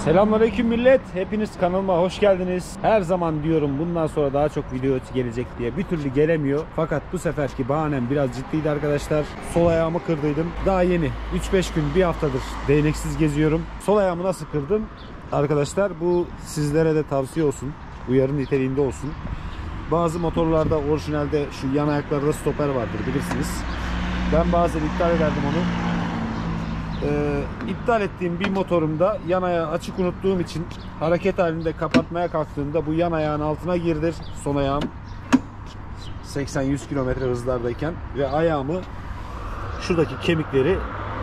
Selamünaleyküm millet. Hepiniz kanalıma hoş geldiniz. Her zaman diyorum bundan sonra daha çok video gelecek diye. Bir türlü gelemiyor. Fakat bu seferki bahanem biraz ciddiydi arkadaşlar. Sol ayağımı kırdıydım. Daha yeni 3-5 gün, bir haftadır değneksiz geziyorum. Sol ayağımı nasıl kırdım? Arkadaşlar bu sizlere de tavsiye olsun. Uyarı niteliğinde olsun. Bazı motorlarda orijinalde şu yan ayaklarda stoper vardır, bilirsiniz. Ben bazen iptal ederdim onu. İptal ettiğim bir motorumda yan ayağı açık unuttuğum için hareket halinde kapatmaya kalktığımda bu yan ayağın altına girdir. Son ayağım 80-100 km hızlardayken ve ayağımı, şuradaki kemikleri,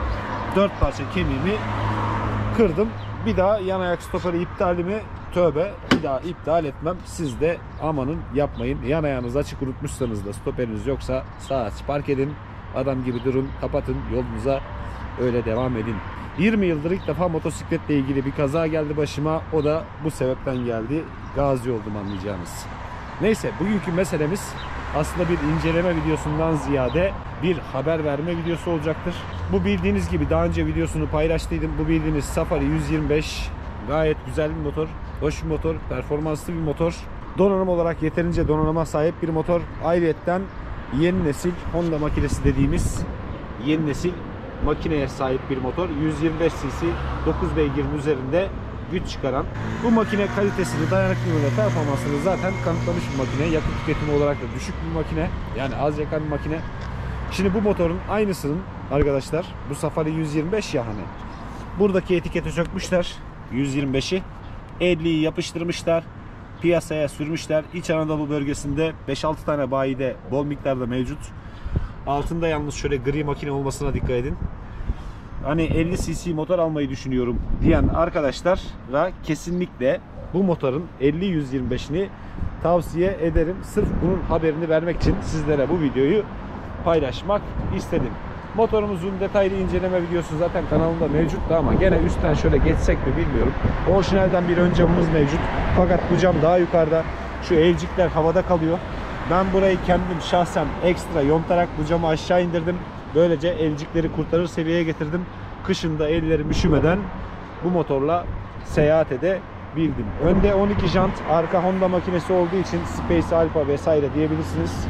4 parça kemiğimi kırdım. Bir daha yan ayak stoperi iptalimi, tövbe, bir daha iptal etmem. Siz de amanın yapmayın. Yan ayağınızı açık unutmuşsanız da, stoperiniz yoksa sağa park edin. Adam gibi durun, kapatın yolunuza. Öyle devam edin. 20 yıldır ilk defa motosikletle ilgili bir kaza geldi başıma. O da bu sebepten geldi. Gazi oldum, anlayacağınız. Neyse, bugünkü meselemiz aslında bir inceleme videosundan ziyade bir haber verme videosu olacaktır. Bu bildiğiniz gibi daha önce videosunu paylaştıydım. Bu bildiğiniz Safari 125 gayet güzel bir motor. Hoş bir motor. Performanslı bir motor. Donanım olarak yeterince donanıma sahip bir motor. Ayrıyetten yeni nesil Honda makinesi dediğimiz yeni nesil makineye sahip bir motor. 125 cc 9 beygirin üzerinde güç çıkaran, bu makine kalitesini, dayanıklılığını, performansını zaten kanıtlamış bir makine. Yakıt tüketimi olarak da düşük bir makine. Yani az yakan bir makine. Şimdi bu motorun aynısının arkadaşlar, bu Safari 125 ya hani, buradaki etiketi sökmüşler. 125'i 50'yi yapıştırmışlar. Piyasaya sürmüşler. İç Anadolu bölgesinde 5-6 tane bayide bol miktarda mevcut. Altında yalnız şöyle gri makine olmasına dikkat edin. Hani 50 cc motor almayı düşünüyorum diyen arkadaşlara kesinlikle bu motorun 50-125'ini tavsiye ederim. Sırf bunun haberini vermek için sizlere bu videoyu paylaşmak istedim. Motorumuzun detaylı inceleme videosu zaten kanalımda mevcuttu ama gene üstten şöyle geçsek mi bilmiyorum. Orijinalden bir ön camımız mevcut. Fakat bu cam daha yukarıda. Şu elcikler havada kalıyor. Ben burayı kendim şahsen ekstra yontarak bu camı aşağı indirdim. Böylece elcikleri kurtarır seviyeye getirdim. Kışında ellerim üşümeden bu motorla seyahat edebildim. Önde 12 jant, arka Honda makinesi olduğu için Space Alpha vesaire diyebilirsiniz.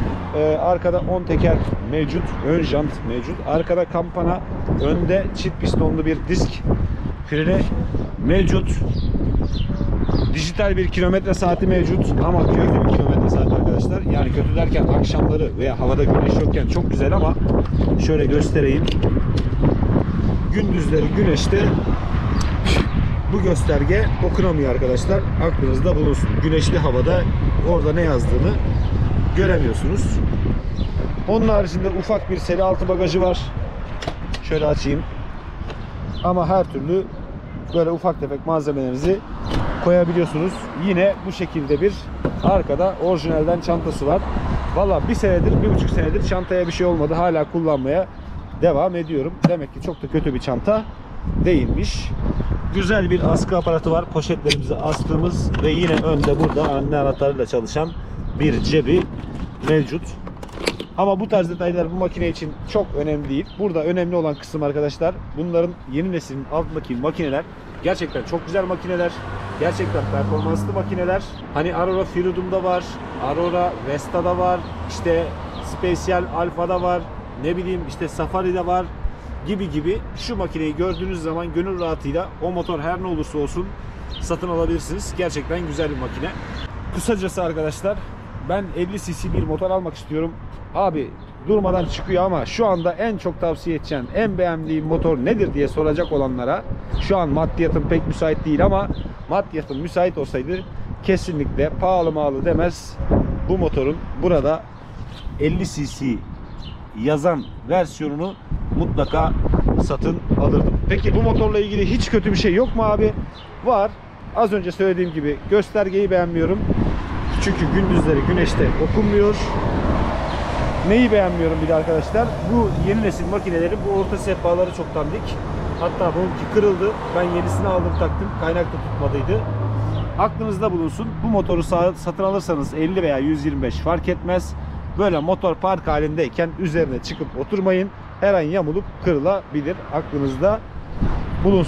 Arkada 10 teker mevcut, ön jant mevcut. Arkada kampana, önde çift pistonlu bir disk freni mevcut. Dijital bir kilometre saati mevcut ama kötü bir kilometre saati arkadaşlar. Yani kötü derken akşamları veya havada güneş yokken çok güzel ama şöyle göstereyim. Gündüzleri güneşte bu gösterge okunamıyor arkadaşlar. Aklınızda bulunsun. Güneşli havada orada ne yazdığını göremiyorsunuz. Onun haricinde ufak bir seri altı bagajı var. Şöyle açayım. Ama her türlü böyle ufak tefek malzemelerinizi koyabiliyorsunuz. Yine bu şekilde bir arkada orijinalden çantası var. Valla bir senedir, 1,5 senedir çantaya bir şey olmadı. Hala kullanmaya devam ediyorum. Demek ki çok da kötü bir çanta değilmiş. Güzel bir askı aparatı var. Poşetlerimizi astığımız ve yine önde burada anne anahtarıyla çalışan bir cebi mevcut. Ama bu tarz detaylar bu makine için çok önemli değil. Burada önemli olan kısım arkadaşlar, bunların yeni neslin altındaki makineler gerçekten çok güzel makineler. Gerçekten performanslı makineler. Hani Aurora Freedom'da var, Aurora Vesta'da var, işte Special Alpha'da var, ne bileyim işte Safari'de var gibi. Şu makineyi gördüğünüz zaman gönül rahatıyla o motor her ne olursa olsun satın alabilirsiniz. Gerçekten güzel bir makine. Kısacası arkadaşlar, ben 50 cc bir motor almak istiyorum. Abi durmadan çıkıyor ama şu anda en çok tavsiye edeceğim, en beğendiğim motor nedir diye soracak olanlara, şu an maddiyatım pek müsait değil ama maddiyatım müsait olsaydı kesinlikle pahalı demez, bu motorun burada 50 cc yazan versiyonunu mutlaka satın alırdım. Peki bu motorla ilgili hiç kötü bir şey yok mu abi? Var. Az önce söylediğim gibi göstergeyi beğenmiyorum. Çünkü gündüzleri güneşte okunmuyor. Neyi beğenmiyorum bir de arkadaşlar? Bu yeni nesil makinelerin bu orta sehpaları çok dandik. Hatta bununki kırıldı. Ben yenisini aldım taktım. Kaynak da tutmadıydı. Aklınızda bulunsun. Bu motoru satın alırsanız 50 veya 125 fark etmez. Böyle motor park halindeyken üzerine çıkıp oturmayın. Her an yamulup kırılabilir. Aklınızda bulunsun.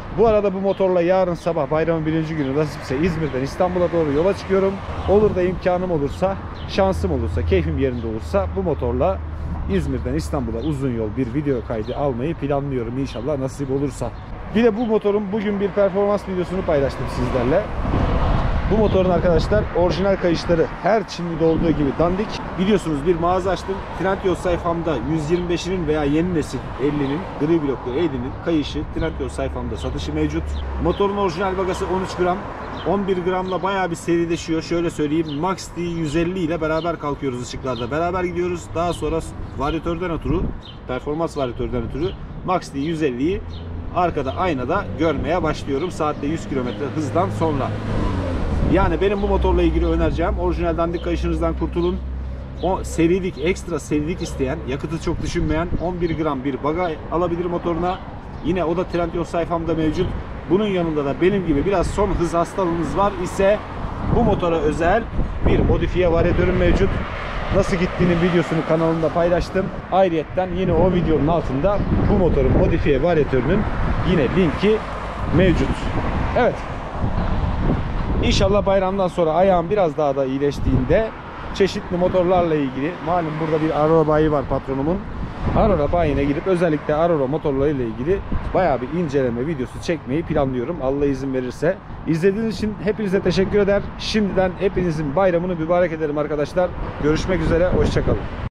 Bu arada bu motorla yarın sabah bayramın 1. günü nasipse İzmir'den İstanbul'a doğru yola çıkıyorum. Olur da imkanım olursa, şansım olursa, keyfim yerinde olursa bu motorla İzmir'den İstanbul'a uzun yol bir video kaydı almayı planlıyorum inşallah nasip olursa. Bir de bu motorun bugün bir performans videosunu paylaştım sizlerle. Bu motorun arkadaşlar orijinal kayışları her Çinli'de olduğu gibi dandik. Biliyorsunuz bir mağaza açtım. Trendyol sayfamda 125'inin veya yeni nesil 50'nin, gri bloklu 50'nin kayışı Trendyol sayfamda satışı mevcut. Motorun orijinal bagası 13 gram. 11 gramla bayağı bir serileşiyor. Şöyle söyleyeyim, Max D 150 ile beraber kalkıyoruz ışıklarda. Beraber gidiyoruz. Daha sonra varyatörden ötürü, performans varyatörden ötürü Max D 150'yi arkada aynada görmeye başlıyorum. Saatte 100 km hızdan sonra. Yani benim bu motorla ilgili önereceğim, orijinal dandik kayışınızdan kurtulun. O serilik, ekstra serilik isteyen, yakıtı çok düşünmeyen 11 gram bir baga alabilir motoruna. Yine o da Trendyol sayfamda mevcut. Bunun yanında da benim gibi biraz son hız hastalığınız var ise bu motora özel bir modifiye varyatörüm mevcut. Nasıl gittiğinin videosunu kanalımda paylaştım. Ayrıyetten yine o videonun altında bu motorun modifiye varyatörünün yine linki mevcut. Evet. İnşallah bayramdan sonra ayağım biraz daha da iyileştiğinde çeşitli motorlarla ilgili, malum burada bir Aurora bayi var patronumun. Aurora bayine gidip özellikle Aurora motorlarıyla ilgili bayağı bir inceleme videosu çekmeyi planlıyorum Allah izin verirse. İzlediğiniz için hepinize teşekkür eder. Şimdiden hepinizin bayramını mübarek ederim arkadaşlar. Görüşmek üzere, hoşça kalın.